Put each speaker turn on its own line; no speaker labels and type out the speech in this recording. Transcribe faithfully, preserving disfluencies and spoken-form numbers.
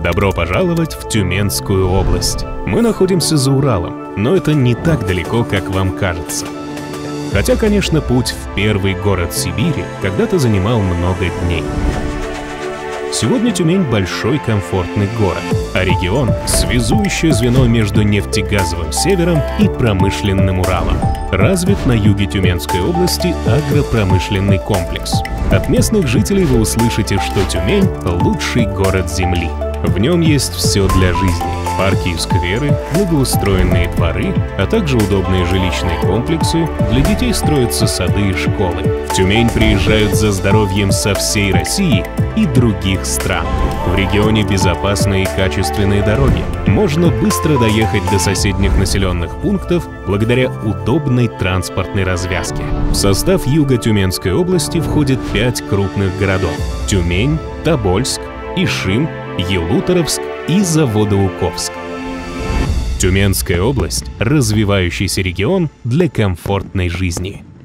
Добро пожаловать в Тюменскую область. Мы находимся за Уралом, но это не так далеко, как вам кажется. Хотя, конечно, путь в первый город Сибири когда-то занимал много дней. Сегодня Тюмень — большой комфортный город, а регион — связующее звено между нефтегазовым севером и промышленным Уралом. Развит на юге Тюменской области агропромышленный комплекс. От местных жителей вы услышите, что Тюмень — лучший город Земли. В нем есть все для жизни. Парки и скверы, благоустроенные дворы, а также удобные жилищные комплексы. Для детей строятся сады и школы. В Тюмень приезжают за здоровьем со всей России и других стран. В регионе безопасные и качественные дороги. Можно быстро доехать до соседних населенных пунктов благодаря удобной транспортной развязке. В состав юга Тюменской области входит пять крупных городов: Тюмень, Тобольск, Ишим, Елуторовск и Заводоуковск. Тюменская область — развивающийся регион для комфортной жизни.